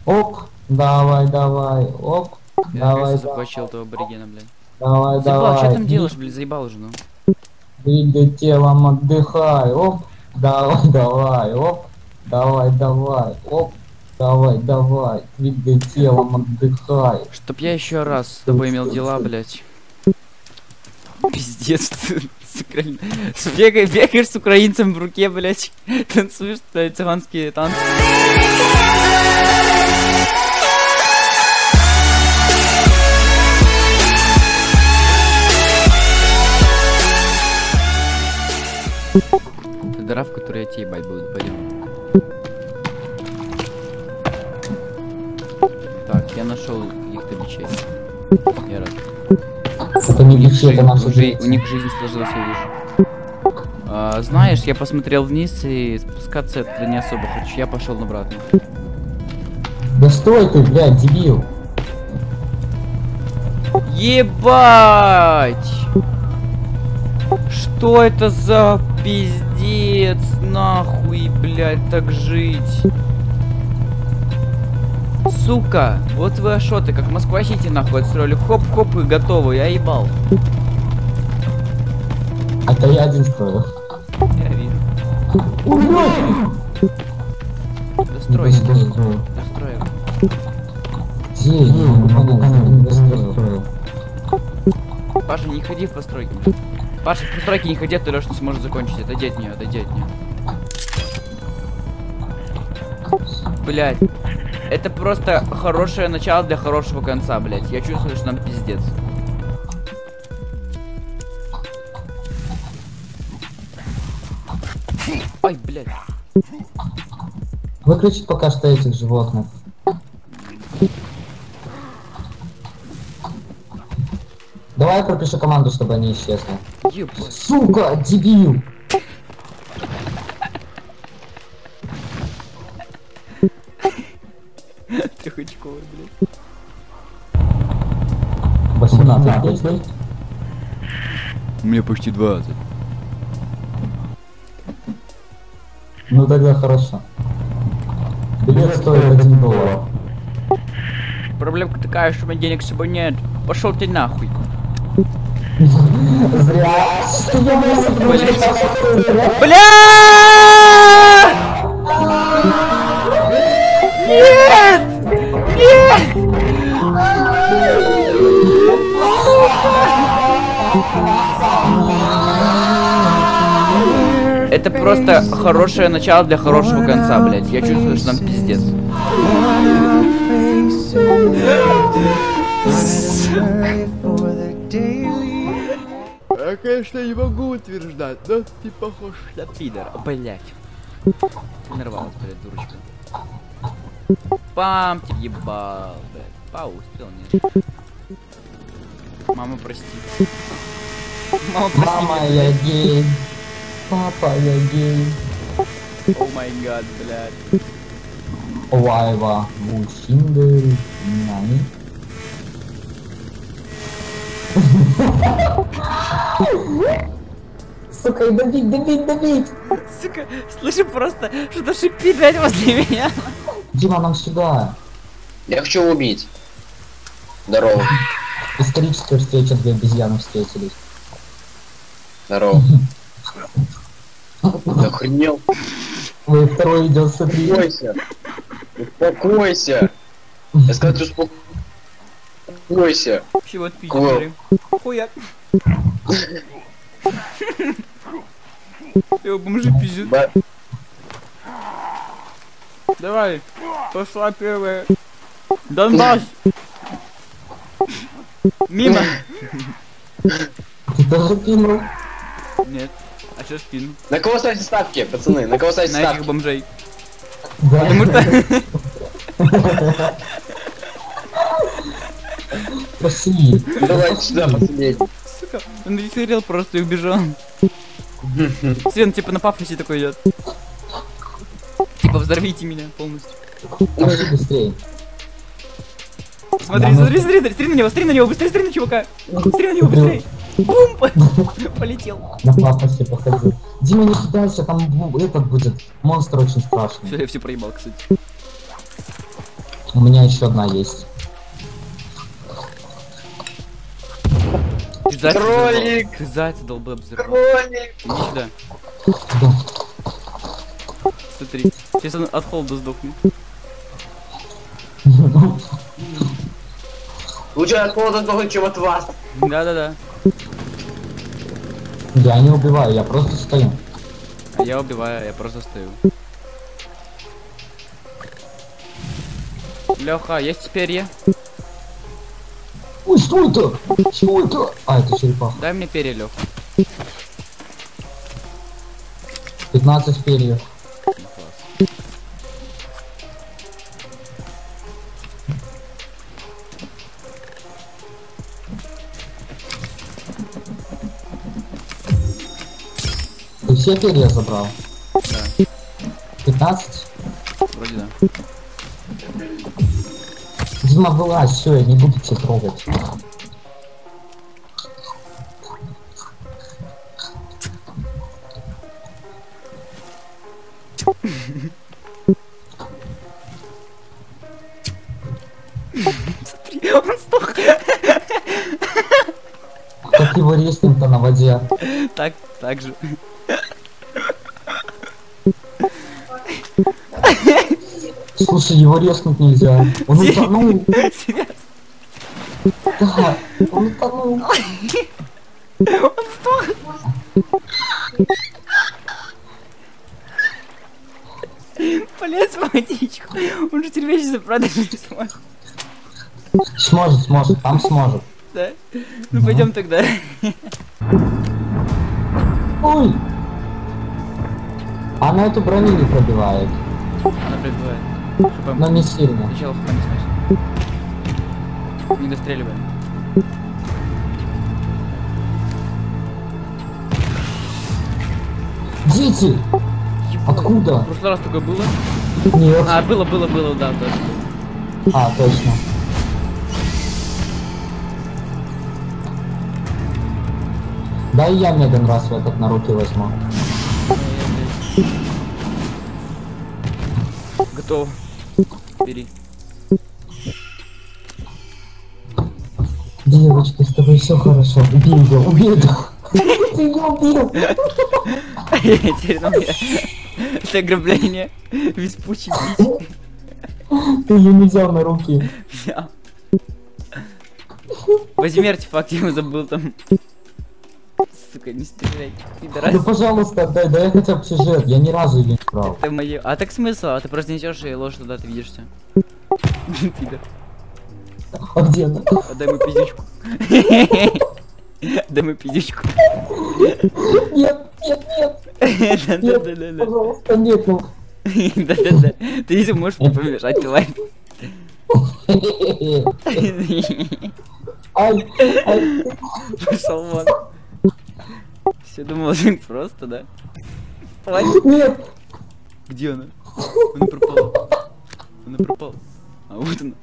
Оп, давай, давай, оп, Я давай, наконец-то захватил этого аборигена, блядь. давай, Заебал, что давай. там делаешь, блядь, заебал уже, ну. Двигай телом, отдыхай, оп, давай, давай, оп, давай, давай, оп, давай, давай, двигай телом, отдыхай. Чтоб я еще раз с тобой имел дела, блядь. Пиздец, ты бегаешь с украинцем в руке, блядь. Танцуешь цыганские танцы. Это дыра, в которой я тебе ебать буду, пойдем. Так, я нашел каких-то бичей. Я рад. Это не бичи, это наши У них жизнь сложилась лучше. Знаешь, я посмотрел вниз и спускаться это не особо хочу. Я пошел обратно. Да стой ты, блядь, дебил. Ебать! Что это за пиздец? Нахуй, блядь, так жить? Сука, вот вы ашоты, как Москва-Сити нахуй отстроили. Хоп-хоп и готово, я ебал. Это я один строил. Я вижу. Достройся. Достроил. Где? Не достроил. Паша, не ходи в постройки. Паша, в постройки не ходи, а то Лёш не сможет закончить. Отойди от нее, отойди от нее. Блять. Это просто хорошее начало для хорошего конца, блять. Я чувствую, что нам пиздец. Ай, блять. Выключить пока что этих животных. Давай пропишу команду, чтобы они исчезли. Ебать. Сука, дебил! Трехочковый, блядь. 18 песней. Мне почти 20. Ну тогда хорошо. Билет стоит $1. Проблемка такая, что у меня денег с собой нет. Пошел ты нахуй. Зря. Бля! Нет! Нет! Это просто хорошее начало для хорошего конца, блядь. Я чувствую, что нам пиздец. Я, конечно, не могу утверждать, но ты похож на пидора. Блять. Нарвалась, блядь, дурочка. Пам, ты ебал, блядь. Пау, успел, нет. Мама, прости. Мама, прости. Мама, я гей. Папа, я гей. О май гад, блядь. Вайва, мужчины, нами. Сука, добить! Сука, слышу просто, что-то шипит, блядь, возле меня. Дима, нам сюда. Я хочу убить. Здорово. Историческая встреча, две обезьяны встретились. Здорово. Ты охренел? Ой, второй идет, смотри. Успокойся. Успокойся. Я сказал, ты успокойся. Чего отпить, хуя. Его бомжи пиздят. Давай, пошла первая. Донбасс. Мимо. Ты тоже кинул? Нет. А что спину? На кого ставите ставки, пацаны? На кого ставите На этих ставки? бомжей. Да. Потому что... Пошли. Давайте сюда, пацаны. Сука, он реферил просто и убежал. Свен типа на пафосе такой идет. Типа взорвите меня полностью. Пошли быстрее. Смотри, смотри, смотри, смотри на него, быстрее, смотри на чувака. Смотри на него, быстрее. Бум! Полетел. На пафосе походи. Дима, не кидайся, там этот будет. Монстр очень страшный. Все, я все проебал, кстати. У меня еще одна есть. Ты зайца Кролик! взорвал. Ты зайца долбоеб взорвал. Кролик! Иди сюда. Да. Смотри. Сейчас он от холода сдохнет. Лучше от холода сдохнуть, чем от вас. Да-да-да. Я не убиваю, я просто стою. А я убиваю, я просто стою. Леха, есть перья? Ой, что это? Что это? А, это черепаха. Дай мне перья, Леха. 15 перьев. Ну, класс. Ты все перья забрал? Да, 15? вроде да. Дима, вылазь, все, я не буду тебя трогать. Смотри, он сдох. Как его резнем-то на воде? Так же. Слушай, его резнуть нельзя. Он утонул. Серьезно? Да, он утонул. Он сдох. Полез в водичку. Он же теперь вещи запродать не сможет. Сможет, там сможет. Да? Ну пойдем тогда. Ой! Она эту броню не пробивает, Она пробивает. но не сильно. Сначала хука не смешно. Не достреливаем. Дети! Откуда? В прошлый раз такое было? Нет. А, было, да, точно. А, точно. Да и я Меган раз в этот на руки возьму. Готов. Бери. Девочка, с тобой все хорошо. Убей ее, убей ее. Ты ее убил. Теперь на меня. Это ограбление. Веспучий бич. Ты ее не взял на руки. Взял. Возьми артефакт, я его забыл там. Сука, не стреляй, Да пидорас. пожалуйста, отдай, да я хотя бы сюжет, я ни разу ее не брал. Это моё. А так смысл? А ты просто несешь и ложь туда, ты видишься. Пидор. А где она? Отдай мою пиздючку. Дай мою пиздючку. Нет, нет, нет, Да-да-да-да. пожалуйста, нет, ну. Да-да-да. Ты если можешь мне помешать, ты лайк. Ай, ай. Пошел вон. Все думал, очень просто, да? Лайк. Нет. Где она? Она пропала. Она пропала. А вот она.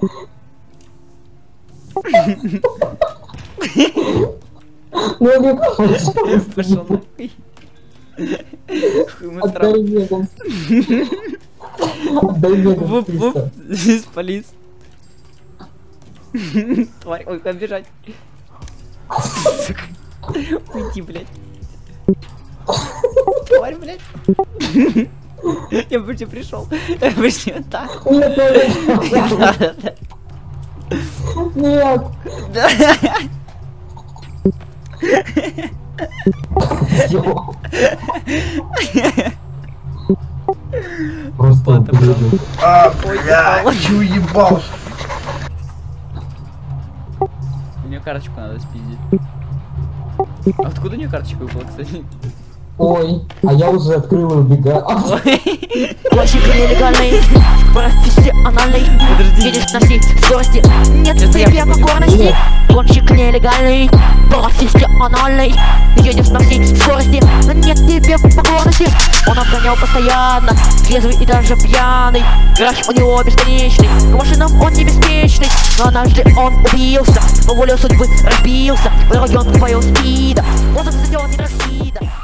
Ну, Олег, пожалуйста. Пошел нахуй. Хуй мы Отдай Меган. Отдай Меган. Вуп-вуп. 300. Здесь полис. Тварь, ой, как бежать. Сука. Уйди, блядь. Тварь, блядь. Я почти пришел. Я почти вот так. Нет, Да-да-да. нет. Да. Всё. Просто Ладно, ублюдок. А, Ой, блядь, упала. чё ебал? У нее карточку надо спиздить. А откуда у нее карточка выпала, кстати? Ой, а я уже открыл и убегаю. А, Гонщик нелегальный, профессиональный. Подожди. Едешь на всей скорости, нет Сейчас я тебе покорности. Гонщик нелегальный, профессиональный. Едешь на всей скорости, но нет тебе покорности. Он обгонял постоянно, трезвый и даже пьяный. Грач у него бесконечный, к машинам он не беспечный. Но однажды он убился, по воле судьбы разбился. В район твоего спида, воздух задел не Россия.